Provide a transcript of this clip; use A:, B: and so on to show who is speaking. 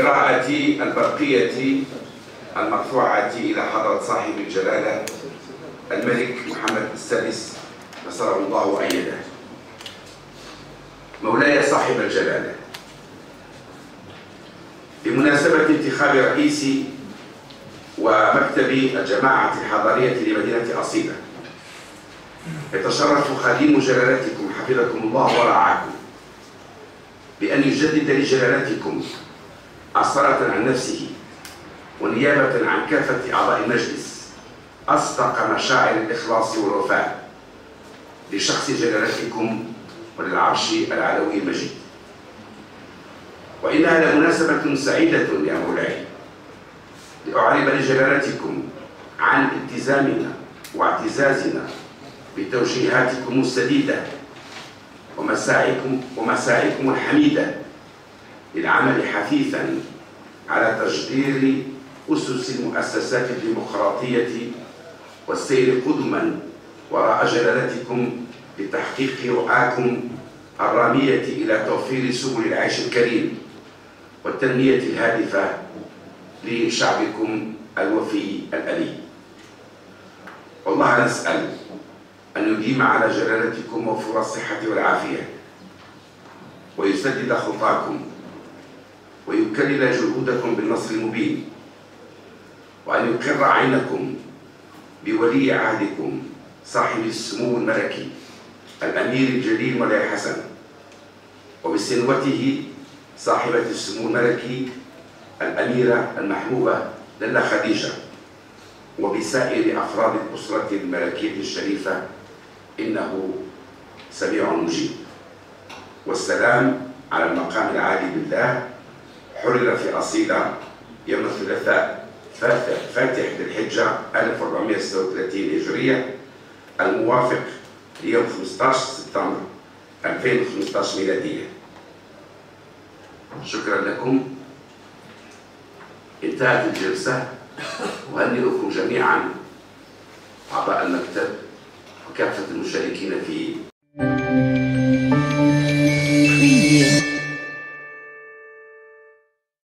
A: بالقراءة البرقية المرفوعة إلى حضرة صاحب الجلالة الملك محمد السادس نصره الله وأيده. مولاي صاحب الجلالة، بمناسبة انتخاب رئيس ومكتب الجماعة الحضارية لمدينة أصيلة، يتشرف خادم جلالتكم حفظكم الله ورعاكم بأن يجدد لجلالتكم عصارة عن نفسه ونيابة عن كافة أعضاء المجلس أصدق مشاعر الإخلاص والوفاء لشخص جلالتكم وللعرش العلوي المجيد. وإنها لمناسبة سعيدة يا مولاي لأعرب لجلالتكم عن التزامنا واعتزازنا بتوجيهاتكم السديدة ومساعيكم الحميدة للعمل حثيثا على تجدير أسس المؤسسات الديمقراطية والسير قدما وراء جلالتكم لتحقيق رؤاكم الرامية إلى توفير سبل العيش الكريم والتنمية الهادفة لشعبكم الوفي الألي. والله نسأل أن يديم على جلالتكم موفور الصحة والعافية، ويسدد خطاكم، ويكلل جهودكم بالنصر المبين، وأن يقر عينكم بولي عهدكم صاحب السمو الملكي الأمير الجليل مولاي حسن، وبسنوته صاحبة السمو الملكي الأميرة المحبوبة لاله خديجة، وبسائر أفراد الأسرة الملكية الشريفة، إنه سميع مجيب. والسلام على المقام العالي بالله، حرر في أصيلة يوم الثلاثاء فاتح ذي الحجة 1436 هجرية الموافق ليوم 15 سبتمبر 2015 ميلادية. شكرا لكم. انتهت الجلسة، وأهنئكم جميعا أعضاء المكتب وكافة المشاركين في